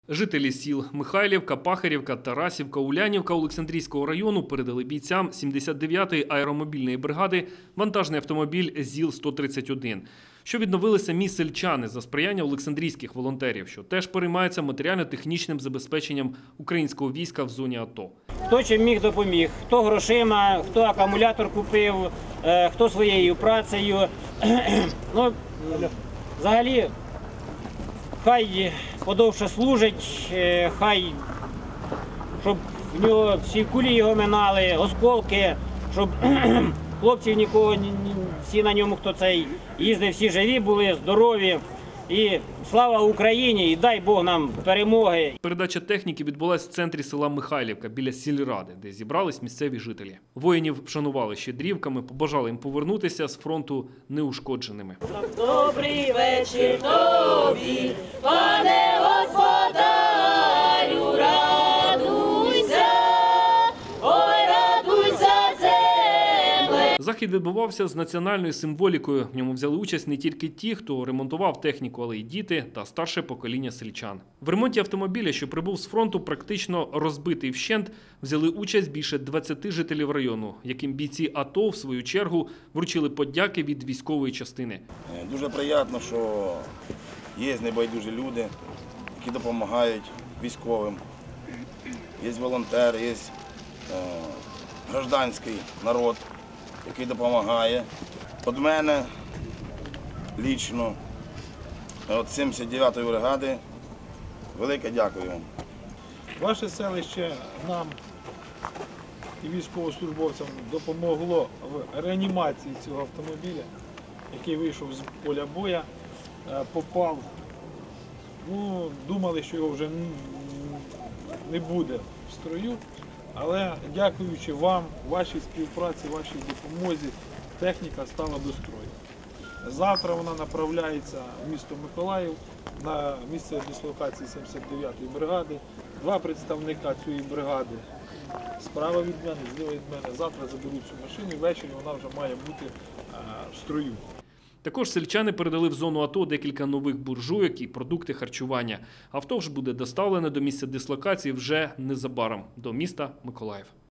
Жителі сіл Михайлівка, Пахарівка, Тарасівка, Улянівка Олександрійського району передали бійцям 79-ї аеромобільної бригади вантажний автомобіль ЗІЛ-131, що відновили самі сельчани за сприяння олександрійських волонтерів, що теж переймаються матеріально-технічним забезпеченням українського війська в зоні АТО. Хто чим міг допоміг, хто грошима, хто акумулятор купив, хто своєю працею. Ну, взагалі, хай подовше служить, хай, щоб в нього всі кулі його минали, осколки, щоб хлопців нікого, всі на ньому, хто цей їздив, всі живі були, здорові. І слава Україні, і дай Бог нам перемоги. Передача техніки відбулася в центрі села Михайлівка, біля сільради, де зібрались місцеві жителі. Воїнів вшанували щедрівками, побажали їм повернутися з фронту неушкодженими. Добрий вечір тобі, пане господарю, радуйся, ой, радуйся, земле. Захід відбувався з національною символікою. В ньому взяли участь не тільки ті, хто ремонтував техніку, але й діти та старше покоління сельчан. В ремонті автомобіля, що прибув з фронту, практично розбитий вщент, взяли участь більше 20 жителів району, яким бійці АТО, в свою чергу, вручили подяки від військової частини. Дуже приємно, що є небайдужі люди, які допомагають військовим. Є волонтери, є гражданський народ, який допомагає. Від мене лічно, від 79-ї бригади, велике дякую вам. Ваше селище нам і військовослужбовцям допомогло в реанімації цього автомобіля, який вийшов з поля бою, попав. Ну, думали, що його вже не буде в строю, але дякуючи вам, вашій співпраці, вашій допомозі, техніка стала до строю. Завтра вона направляється в місто Миколаїв на місце дислокації 79-ї бригади. Два представника цієї бригади справа від мене, зліва від мене, завтра заберуть цю машину і ввечері вона вже має бути в строю. Також сельчани передали в зону АТО декілька нових буржуйок і продукти харчування. Авто ж буде доставлене до місця дислокації вже незабаром – до міста Миколаїв.